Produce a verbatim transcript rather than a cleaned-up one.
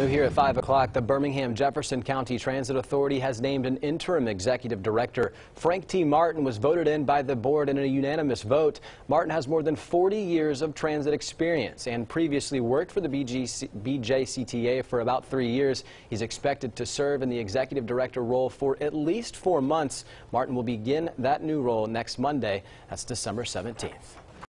New here at five o'clock, the Birmingham-Jefferson County Transit Authority has named an interim executive director. Frank T. Martin was voted in by the board in a unanimous vote. Martin has more than forty years of transit experience and previously worked for the B J C T A for about three years. He's expected to serve in the executive director role for at least four months. Martin will begin that new role next Monday. That's December seventeenth.